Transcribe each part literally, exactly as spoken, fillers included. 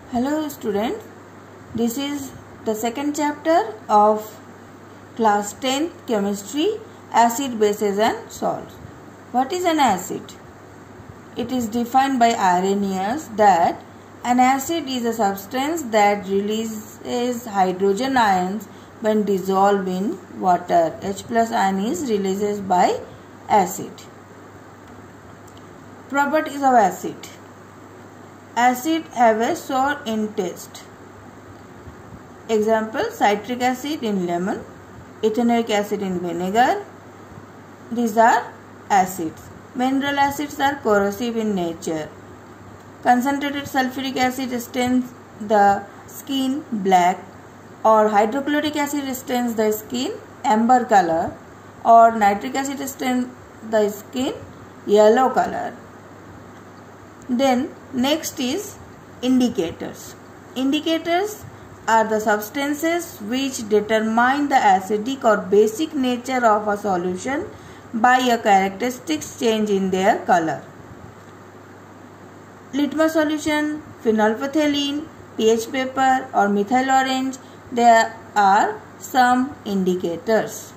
Hello students, this is the second chapter of class tenth chemistry, acid, bases and salts. What is an acid? It is defined by Arrhenius that an acid is a substance that releases hydrogen ions when dissolved in water. H plus ion is released by acid. Properties of acid. Acid have a sour in taste. Example, citric acid in lemon, ethanoic acid in vinegar. These are acids. Mineral acids are corrosive in nature. Concentrated sulfuric acid stains the skin black, or hydrochloric acid stains the skin amber color, or nitric acid stains the skin yellow color. Then next is indicators. Indicators are the substances which determine the acidic or basic nature of a solution by a characteristic change in their color. Litmus solution, phenolphthalein, pH paper or methyl orange, there are some indicators.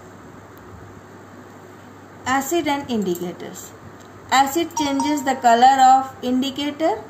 Acid and indicators. Acid changes the color of indicator.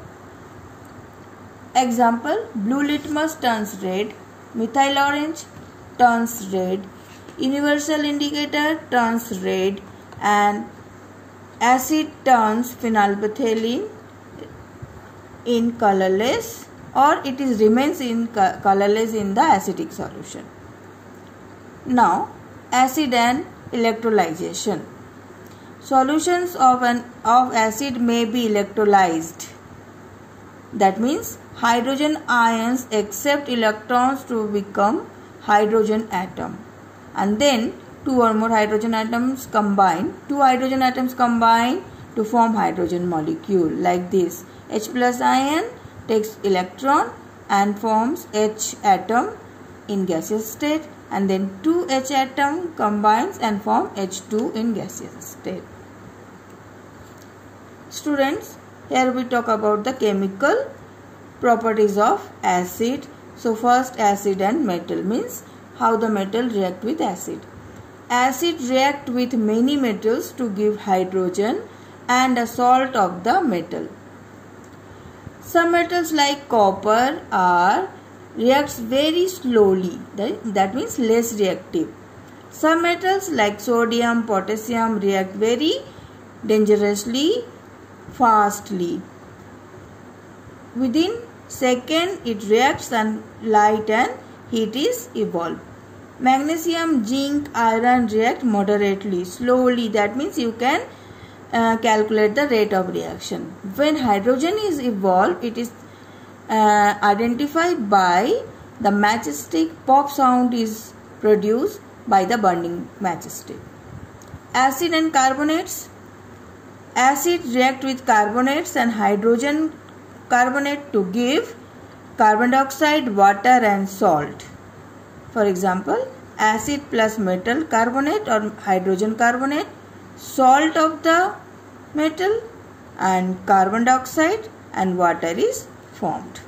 Example, blue litmus turns red, methyl orange turns red, universal indicator turns red, and acid turns phenolphthalein in colorless, or it is remains in colorless in the acidic solution. Now, acid and electrolyzation. Solutions of an of acid may be electrolyzed. That means hydrogen ions accept electrons to become hydrogen atom, and then two or more hydrogen atoms combine. Two hydrogen atoms combine to form hydrogen molecule like this. H plus ion takes electron and forms H atom in gaseous state, and then two H atom combines and form H two in gaseous state. Students, here we talk about the chemical properties of acid. So first, acid and metal means how the metal react with acid. Acid react with many metals to give hydrogen and a salt of the metal. Some metals like copper are reacts very slowly, that, that means less reactive. Some metals like sodium, potassium react very dangerously, fastly. Within second it reacts and light and heat is evolved. Magnesium, zinc, iron react moderately, slowly, that means you can uh, calculate the rate of reaction. When hydrogen is evolved, it is uh, identified by the matchstick. Pop sound is produced by the burning matchstick. Acid and carbonates. Acid react with carbonates and hydrogen carbonate to give carbon dioxide, water and salt. For example, acid plus metal carbonate or hydrogen carbonate, salt of the metal, and carbon dioxide and water is formed.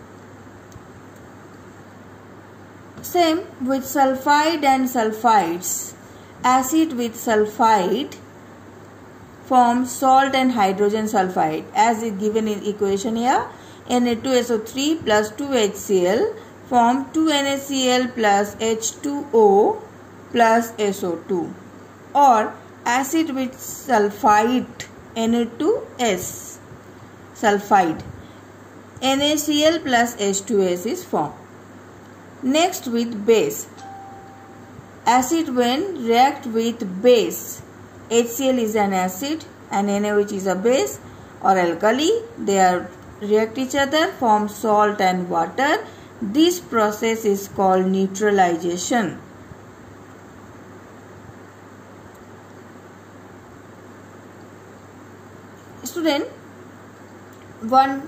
Same with sulfide and sulfides. Acid with sulfide forms salt and hydrogen sulfide, as is given in equation here. N A two S O three plus two H C l form two N A C l plus H two O plus S O two, or acid with sulfide N A two S sulfide, NaCl plus H two S is formed. Next, with base. Acid when react with base, HCl is an acid and Na, which is a base or alkali, they are react each other, form salt and water. This process is called neutralization. Student, one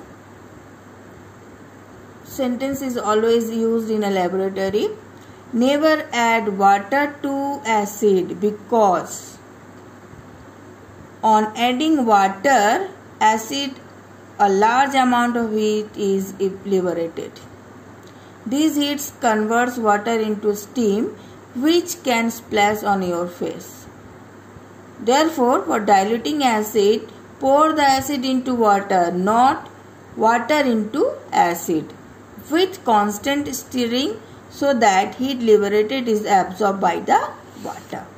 sentence is always used in a laboratory. Never add water to acid, because on adding water, acid a large amount of heat is liberated. These heats converts water into steam, which can splash on your face. Therefore, for diluting acid, pour the acid into water, not water into acid, with constant stirring so that heat liberated is absorbed by the water.